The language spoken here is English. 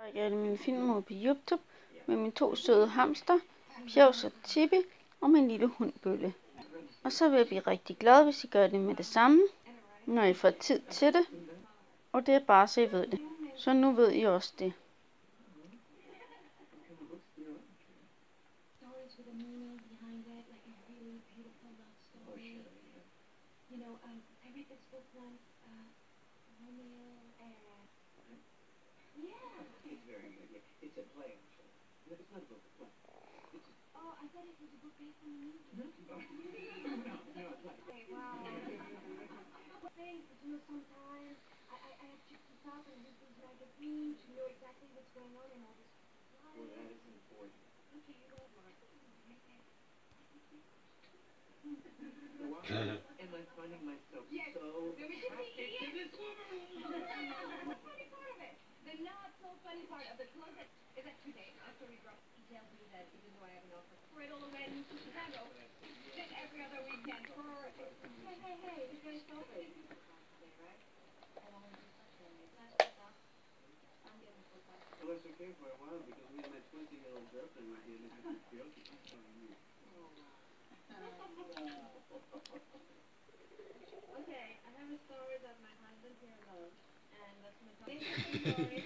rækker alle mine film ud på YouTube med mine 2 søde hamster, Pjevs og Tippi, og min lille hund Bølle. Og så vil jeg blive rigtig glad, hvis I gør det med det samme, når I får tid til det. Og det er bare så I ved det. Så nu ved I også det. It's a play, actually. No, it's not a book, a play. Oh, I thought it was a book based on the movie. No, it's not. Okay, wow. Thanks, but you know, sometimes I have to keep up and read these magazines to know exactly what's going on in all this life. Well, that is important. Okay, you know what? Am I finding myself so attracted to this woman? The funny part of it. The not so funny part of the closet is that today, after we dropped, he tells me that even though I have an offer for Riddle and Chicago, that every other weekend for... Hey, you guys celebrate. Right? Well, that's okay for a while because me and my 20-year-old girlfriend will be a little bit guilty. Okay, I have a story that my husband here loves, and that's my story.